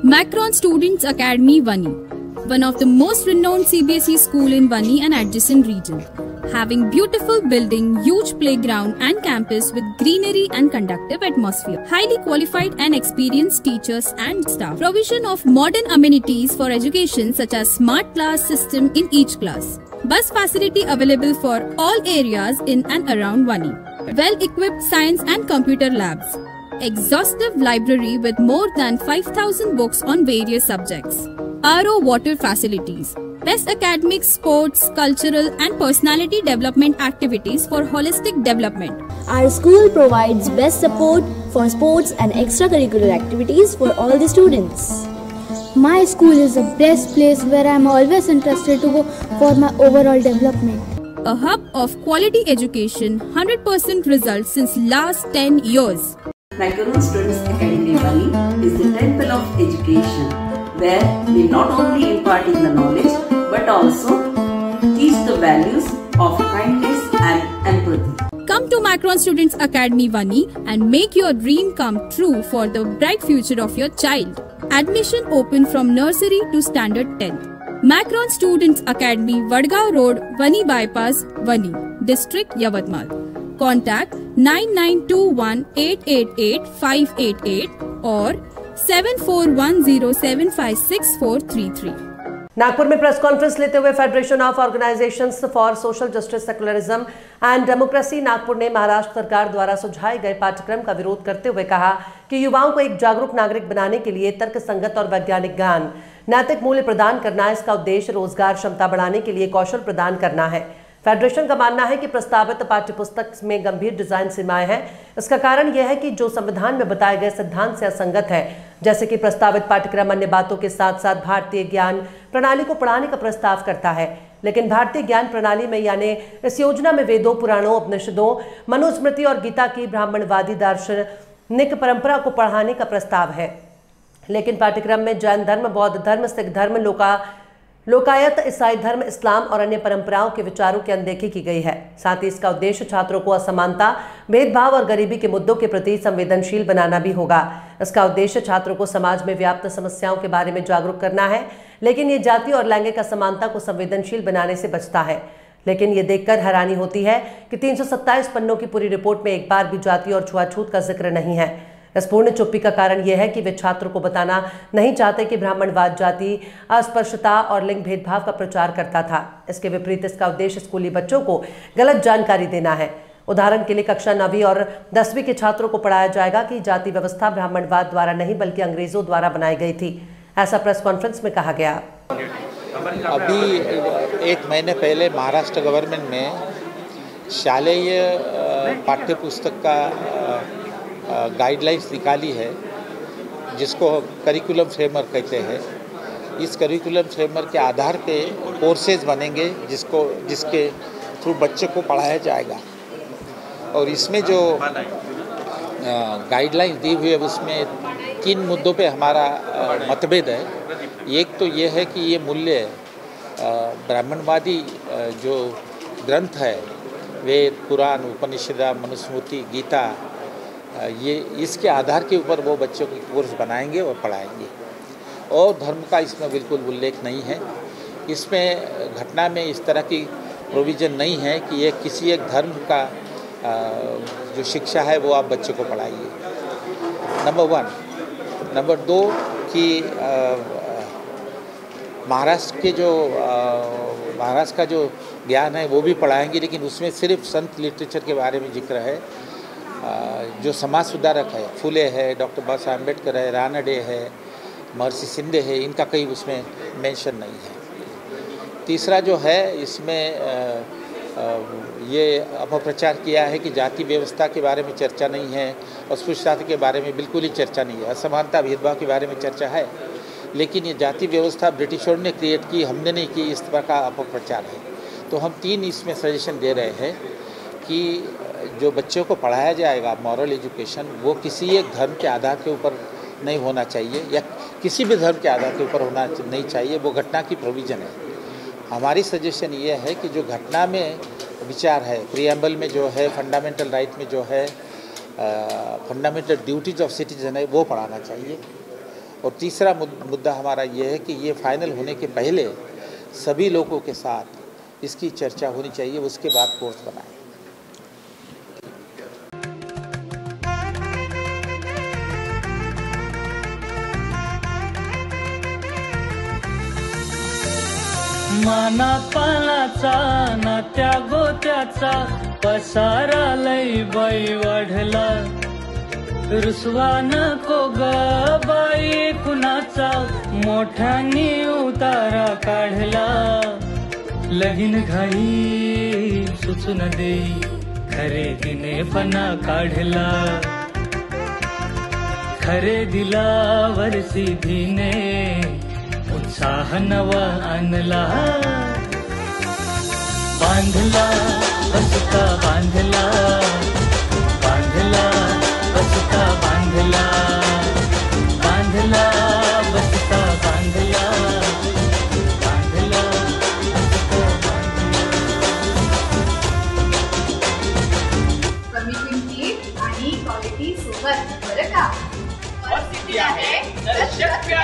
Macron Students Academy, Vani, one of the most renowned CBSE school in Vani and adjacent region, having beautiful building, huge playground and campus with greenery and conducive atmosphere, highly qualified and experienced teachers and staff, provision of modern amenities for education such as smart class system in each class, bus facility available for all areas in and around Vani, well-equipped science and computer labs, exhaustive library with more than 5,000 books on various subjects, RO water facilities, best academic, sports, cultural and personality development activities for holistic development. Our school provides best support for sports and extracurricular activities for all the students. My school is the best place where I am always interested to go for my overall development. A hub of quality education, 100% results since last 10 years. Macron Students Academy Vani is the temple of education, where we not only imparting the knowledge but also teach the values of kindness and empathy. Come to Macron Students Academy Vani and make your dream come true for the bright future of your child. Admission open from nursery to standard 10th. Macron Students Academy, Vadgaon Road, Vani Bypass, Vani, District Yavatmal. Contact 9921888588 or 7410756433. Nagpur में press conference लेते हुए federation of organisations for social justice, secularism and democracy Nagpur ने महाराष्ट्र सरकार द्वारा सुझाए गए पाठ्यक्रम का विरोध करते हुए कहा कि युवाओं को एक जागरूक नागरिक बनाने के लिए तर्कसंगत और वैज्ञानिक ज्ञान, नैतिक मूल्य प्रदान करना, इसका उद्देश्य रोजगार क्षमता बढ़ाने के लिए कौशल प्रदान करना है। फेडरेशन का मानना है कि प्रस्तावित पाठ्यपुस्तक में गंभीर डिजाइन सीमाएं हैं। इसका कारण यह है कि जो संविधान में बताए गए सिद्धांत से असंगत है, जैसे कि प्रस्तावित पाठ्यक्रम अन्य बातों के साथ साथ भारतीय ज्ञान प्रणाली को पढ़ाने का प्रस्ताव करता है, लेकिन भारतीय ज्ञान प्रणाली में यानी इस योजना में वेदों, पुराणों, उपनिषदों, मनुस्मृति और गीता की ब्राह्मणवादी दार्शनिक परंपरा को पढ़ाने का प्रस्ताव है। लेकिन पाठ्यक्रम में जैन धर्म, बौद्ध धर्म, सिख धर्म, लोकायत, ईसाई धर्म, इस्लाम और अन्य परंपराओं के विचारों की अनदेखी की गई है। साथ ही इसका उद्देश्य छात्रों को असमानता, भेदभाव और गरीबी के मुद्दों के प्रति संवेदनशील बनाना भी होगा। इसका उद्देश्य छात्रों को समाज में व्याप्त समस्याओं के बारे में जागरूक करना है, लेकिन ये जाति और लैंगिक असमानता को संवेदनशील बनाने से बचता है। लेकिन ये देखकर हैरानी होती है कि 327 पन्नों की पूरी रिपोर्ट में एक बार भी जाति और छुआछूत का जिक्र नहीं है। इस पूर्ण चुप्पी का कारण यह है कि वे छात्रों को बताना नहीं चाहते कि ब्राह्मणवाद जाति, अस्पृश्यता और लिंग भेदभाव का प्रचार करता था। इसके विपरीत इसका उद्देश्य स्कूली बच्चों को गलत जानकारी देना है। उदाहरण के लिए कक्षा 9वीं और 10वीं के छात्रों को पढ़ाया जाएगा कि जाति व्यवस्था ब्राह्मणवाद द्वारा नहीं बल्कि अंग्रेजों द्वारा बनाई गई थी। ऐसा प्रेस कॉन्फ्रेंस में कहा गया। अभी 1 महीने पहले महाराष्ट्र गवर्नमेंट ने शालेय पाठ्यपुस्तक का गाइडलाइंस निकाली है, जिसको करिकुलम फ्रेमवर्क कहते हैं। इस करिकुलम फ्रेमवर्क के आधार पे कोर्सेज बनेंगे जिसके थ्रू बच्चे को पढ़ाया जाएगा। और इसमें जो गाइडलाइंस दी हुई है उसमें 3 मुद्दों पे हमारा मतभेद है। एक तो ये है कि ये मूल्य ब्राह्मणवादी जो ग्रंथ है, वेद, पुराण, उपनिषद, मनुस्मृति, गीता, ये इसके आधार के ऊपर वो बच्चों के कोर्स बनाएंगे और पढ़ाएंगे। और धर्म का इसमें बिल्कुल उल्लेख नहीं है। इसमें घटना में इस तरह की प्रोविज़न नहीं है कि ये किसी एक धर्म का जो शिक्षा है वो आप बच्चे को पढ़ाइए, नंबर 1। नंबर 2 कि महाराष्ट्र का जो ज्ञान है वो भी पढ़ाएंगे, लेकिन उसमें सिर्फ संत लिटरेचर के बारे में जिक्र है। जो समाज सुधारक है, फुले है, डॉक्टर बाबा साहब अम्बेडकर है, रानडे है, महर्षि शिंदे है, इनका कहीं उसमें मेंशन नहीं है। तीसरा जो है, इसमें ये अपप्रचार किया है कि जाति व्यवस्था के बारे में चर्चा नहीं है, अस्पृश्यता के बारे में बिल्कुल ही चर्चा नहीं है, असमानता, भेदभाव के बारे में चर्चा है, लेकिन ये जाति व्यवस्था ब्रिटिशों ने क्रिएट की, हमने नहीं की, इस तरह का अपप्रचार है। तो हम 3 इसमें सजेशन दे रहे हैं कि जो बच्चों को पढ़ाया जाएगा मॉरल एजुकेशन, वो किसी एक धर्म के आधार के ऊपर नहीं होना चाहिए या किसी भी धर्म के आधार के ऊपर होना नहीं चाहिए, वो घटना की प्रोविज़न है। हमारी सजेशन ये है कि जो घटना में विचार है, प्रीएम्बल में जो है, फंडामेंटल राइट में जो है, फंडामेंटल ड्यूटीज ऑफ सिटीजन है, वो पढ़ाना चाहिए। और तीसरा मुद्दा हमारा ये है कि ये फाइनल होने के पहले सभी लोगों के साथ इसकी चर्चा होनी चाहिए, उसके बाद कोर्स बनाएं। माना पानाचा नात्या गोत्याचा पसारा लई बाई वाढला, रुसवा नको ग बाई कुणाचा मोठ्यानी उतारा काढला, लगीन घाई सुचून देई खरेदीने पणा काढला, खरेदीला वरसीधीने उत्साह नवा आणला, बांधला बसता बांधला, बांधला बसता बांधला, बांधला बसता बांधला, बांधला बसता बांधला। कमी किमतीत आणि क्वालिटी सोबत बरं का? और सिटी आहे 10 टक्के